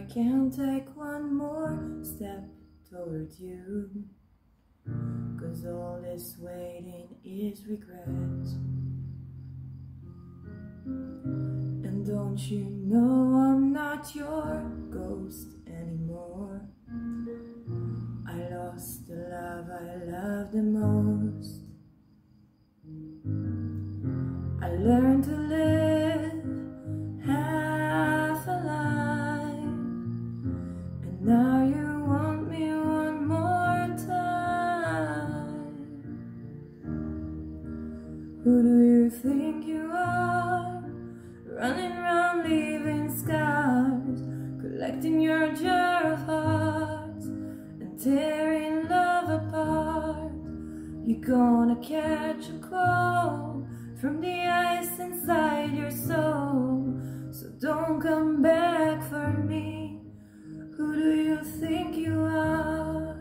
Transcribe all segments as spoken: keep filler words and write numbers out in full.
can't take one more step toward you, 'cause all this waiting is regret. And don't you know I'm not your ghost anymore? I lost the love I loved the most. I learned to live half a life, and now you want me one more time. Who do you think you are? Running around leaving scars, collecting your jar of hearts and tearing love apart. You're gonna catch a cold from the ice inside your soul, so don't come back for me. Who do you think you are?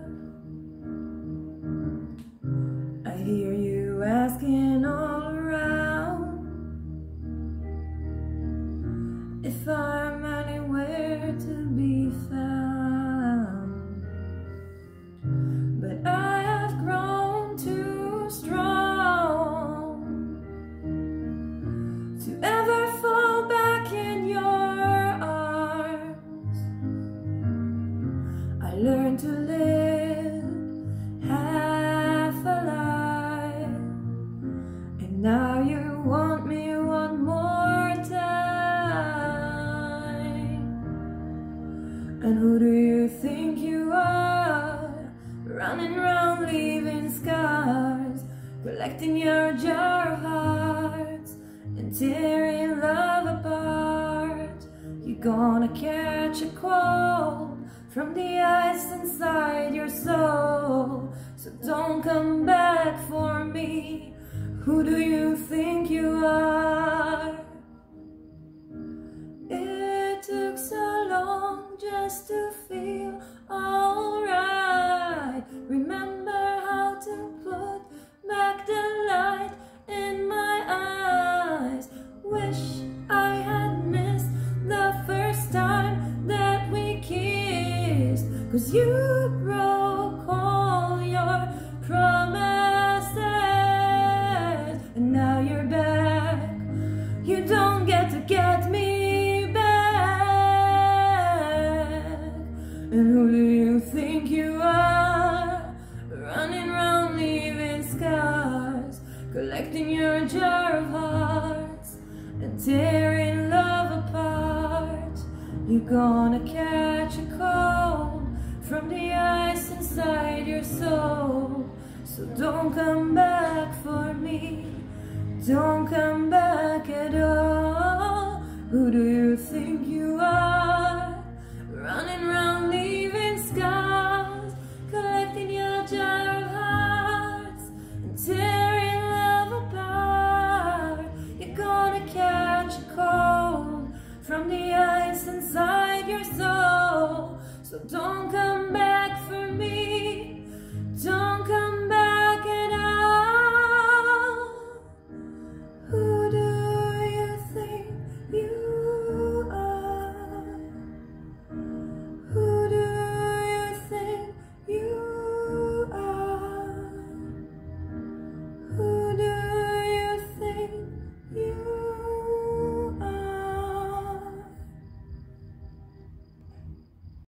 I hear you asking all around if I'm anywhere to be found, but I have grown too strong to ever fall back in your arms. I learned to live half a life, and now you want me one more time. And who do you think you are? Running around leaving scars, collecting your jar of hearts and tearing love apart. You're gonna catch a cold from the ice inside your soul, so don't come back for me. Who do you think you are? It took so long just to feel alright. Remember how to put back the light in my eyes. Wish I had missed the first time that we kissed, 'cause you broke all your promises, and now you're back. You don't get to get me back. And who do you think you are? Running around leaving scars, collecting your jar of hearts and tearing love apart. You're gonna catch a cold from the ice inside your soul, so don't come back for me. Don't come back at all. Who do you think you are? Running around leaving scars, collecting your jar of hearts and tearing love apart. You're gonna catch a cold from the ice inside your soul, so don't come back.